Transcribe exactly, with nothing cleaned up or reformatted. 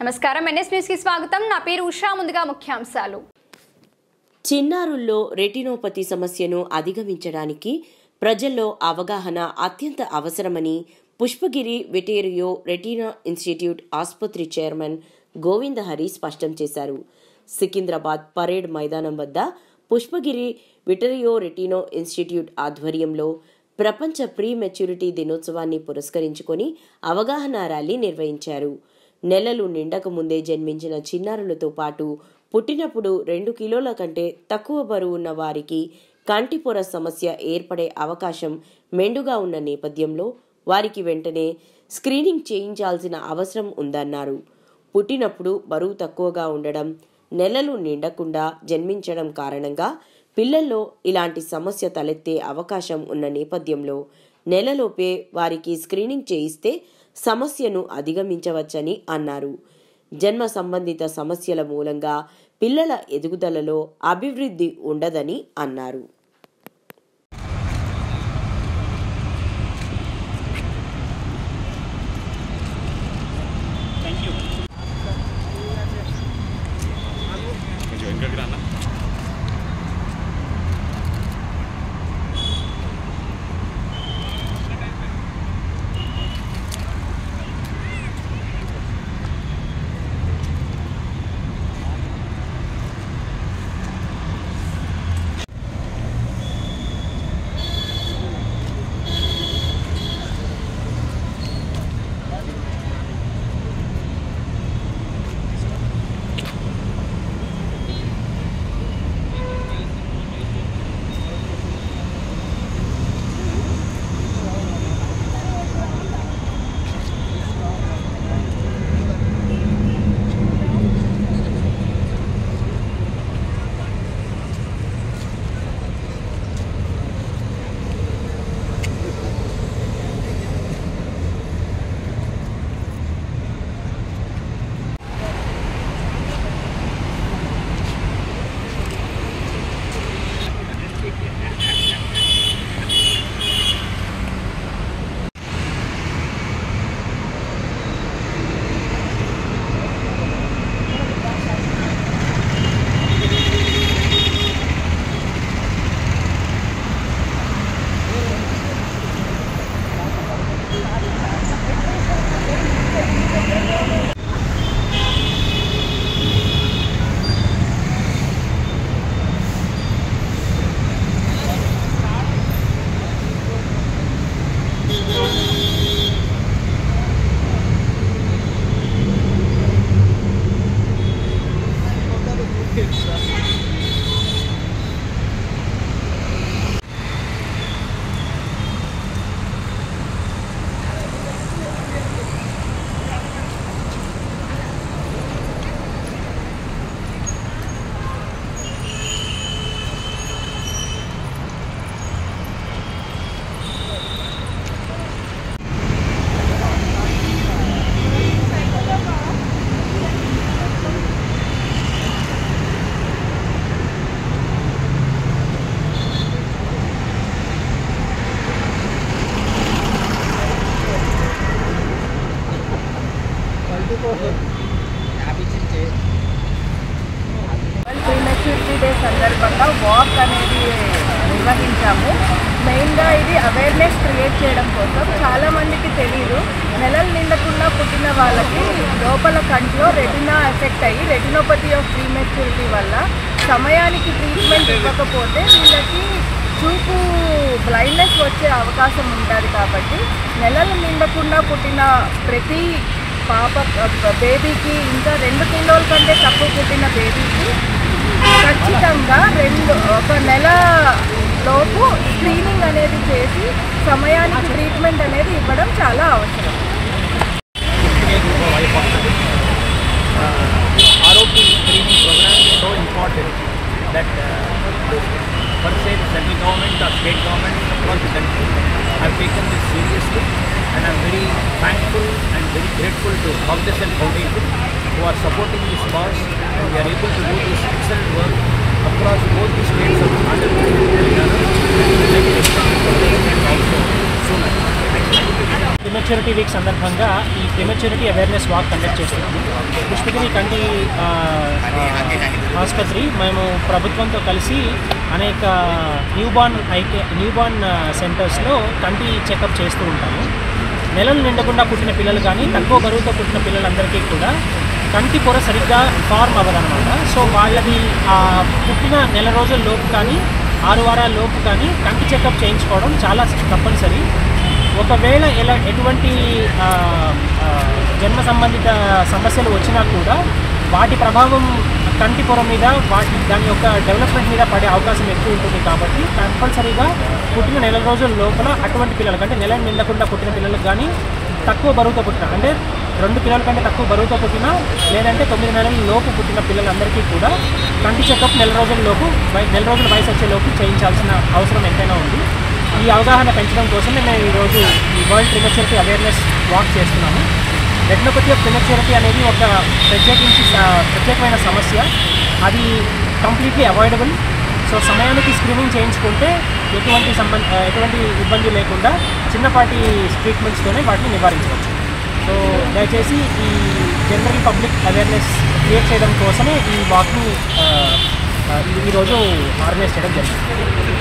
నమస్కారం NS news కి స్వాగతం నా పేరు ఉషా ముందుగా ముఖ్యాంశాలు చిన్నారుల్లో రెటినోపతి సమస్యను అధిగమించడానికి ప్రజల్లో అవగాహన అత్యంత అవసరమని పుష్పగిరి వెటేరియో రెటినా ఇన్స్టిట్యూట్ ఆసుపత్రి చైర్మన్ గోవిందహరి స్పష్టం చేశారు. సికింద్రాబాద్ పరేడ్ మైదానం వద్ద పుష్పగిరి వెటేరియో రెటినో ఇన్స్టిట్యూట్ ఆధ్వర్యంలో ప్రపంచ ప్రీ మెచ్యూరిటీ దినోత్సవాన్ని పురస్కరించుకొని అవగాహన ర్యాలీ నిర్వహించారు. నెలలు నిండక ముందే జన్మించిన చిన్నారులతో పాటు పుట్టినప్పుడు రెండు కిలోల కంటే తక్కువ బరువు ఉన్న వారికి కంటిపొర సమస్య ఏర్పడే అవకాశం మెండుగా ఉన్న నేపథ్యంలో వారికి వెంటనే స్క్రీనింగ్ చేయించాల్సిన అవసరం ఉందన్నారు. పుట్టినప్పుడు బరువు తక్కువగా ఉండడం, నెలలు నిండకుండా జన్మించడం కారణంగా పిల్లల్లో ఇలాంటి సమస్య తలెత్తే అవకాశం ఉన్న నేపథ్యంలో నెలలోపే వారికి స్క్రీనింగ్ చేయిస్తే సమస్యను అధిగమించవచ్చని అన్నారు. జన్మ సంబంధిత సమస్యల మూలంగా పిల్లల ఎదుగుదలలో అభివృద్ధి ఉండదని అన్నారు. ప్రీమెచ్యూరిటీ డే సందర్భంగా వాక్ అనేది నిర్వహించాము. మెయిన్గా ఇది అవేర్నెస్ క్రియేట్ చేయడం కోసం. చాలామందికి తెలియదు, నెలలు నిండకుండా పుట్టిన వాళ్ళకి లోపల కంట్లో రెటినా ఎఫెక్ట్ అయ్యి రెటినోపతి ఆఫ్ ప్రీమెచ్యూరిటీ వల్ల సమయానికి ట్రీట్మెంట్ ఇవ్వకపోతే వీళ్ళకి చూపు బ్లైండ్నెస్ వచ్చే అవకాశం ఉంటుంది. కాబట్టి నెలలు నిండకుండా పుట్టిన ప్రతి పాప బేబీకి, ఇంకా రెండు కిలోల కంటే తక్కువ పుట్టిన బేబీకి ఖచ్చితంగా రెండు ఒక నెల లోపు స్క్రీనింగ్ అనేది చేసి సమయానికి ట్రీట్మెంట్ అనేది ఇవ్వడం చాలా అవసరం. ఆరోగ్య screening program is so important that uh, per se the central government or state government across the country have taken this seriously, and I am very thankful and very grateful to Foundation Foundation who are supporting this cause, and we are able to do this excellent work across both the states of Andhra Pradesh and Telangana, and also sooner. Prematurity week సందర్భంగా ఈ prematurity awareness walk conduct చేస్తున్నాము. పుష్పగిరి కంటి ఆసుపత్రి మేము ప్రభుత్వంతో కలిసి అనేక newborn IK newborn సెంటర్స్లో కంటి చెకప్ చేస్తూ ఉంటాము. నెలలు నిండకుండా పుట్టిన పిల్లలు కానీ తక్కువ బరువుతో పుట్టిన పిల్లలందరికీ కూడా కంటి పొర సరిగ్గా ఫార్మ్ అవ్వదన్నమాట. సో వాళ్ళది పుట్టిన నెల రోజుల లోపు కానీ ఆరు వారాల లోపు కానీ కంటి చెకప్ చేయించుకోవడం చాలా తప్పనిసరి. ఒకవేళ ఎలా ఎటువంటి జన్మ సంబంధిత సమస్యలు వచ్చినా కూడా వాటి ప్రభావం కంటి పొర మీద వాటి దాని యొక్క డెవలప్మెంట్ మీద పడే అవకాశం ఎక్కువ ఉంటుంది. కాబట్టి కంపల్సరీగా పుట్టిన నెల రోజుల లోపల అటువంటి పిల్లలకు అంటే నెల నిండకుండా పుట్టిన పిల్లలకు కానీ తక్కువ బరువుతో పుట్టిన అంటే రెండు పిల్లల కంటే తక్కువ బరువుతో పుట్టిన లేదంటే తొమ్మిది నెలల లోపు పుట్టిన పిల్లలందరికీ కూడా కంటి చెకప్ నెల రోజుల లోపు నెల రోజుల వయసు వచ్చే లోపు చేయించాల్సిన అవసరం ఎంతైనా ఉంది. ఈ అవగాహన పెంచడం కోసమే మేము ఈరోజు ఈ వరల్డ్ ప్రిమెచ్యూరిటీ అవేర్నెస్ వాక్ చేస్తున్నాము. రెటినోపతి ఆఫ్ ప్రిమెచ్యూరిటీ అనేది ఒక ప్రత్యేకించి ప్రత్యేకమైన సమస్య. అది కంప్లీట్లీ అవాయిడబుల్. సో సమయానికి స్క్రీనింగ్ చేయించుకుంటే ఎటువంటి సంబంధ ఎటువంటి ఇబ్బంది లేకుండా చిన్నపాటి ట్రీట్మెంట్స్తోనే వాటిని నివారించవచ్చు. సో దయచేసి ఈ జనరల్ పబ్లిక్ అవేర్నెస్ క్రియేట్ చేయడం కోసమే ఈ వాక్ని ఈరోజు ఆర్గనైజ్ చేయడం జరిగింది.